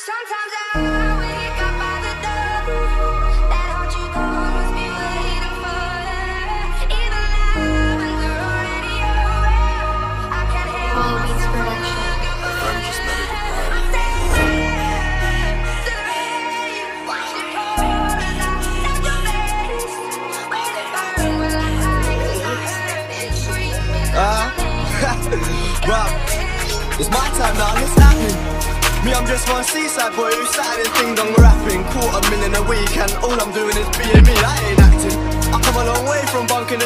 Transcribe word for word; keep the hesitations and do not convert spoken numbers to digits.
Sometimes I wake up by the door. That heart you gone must be waiting for you. Even now when we're already over, I can't help myself when I look at my I'm just not even I'm standing to the rain, watch it pour as I touch your face. Where it burn will I hide? 'Cause my hurt is screaming Ah, out well, it's my time now, it's happening. Me, I'm just one seaside boy who sat in his ding dong rapping. Quarter million a week and all I'm doing is being me, I ain't acting. I come a long way from bunking the